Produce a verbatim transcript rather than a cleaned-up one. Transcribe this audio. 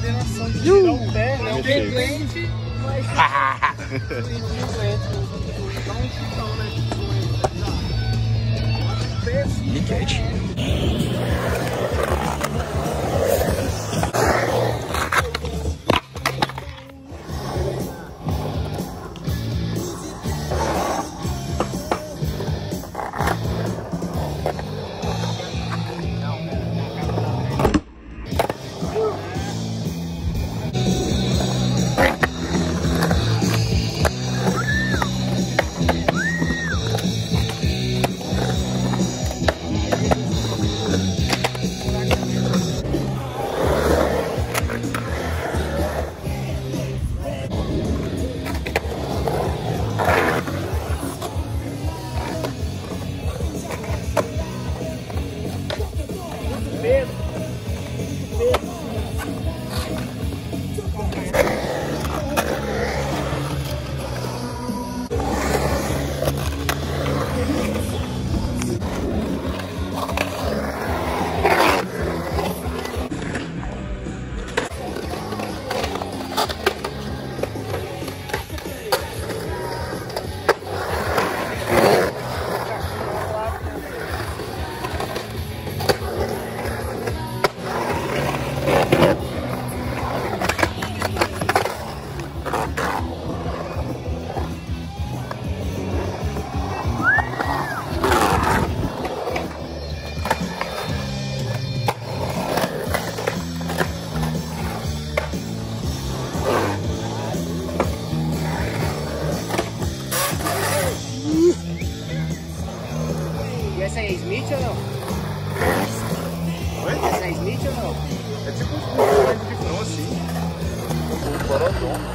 coordenação de tirar o pé, né? O cliente, mas... Dá um chutão, né? Liquete. Essa é Smith ou não? Oi? Essa é Smith ou não? É tipo um pouco de front, assim. Um borodão.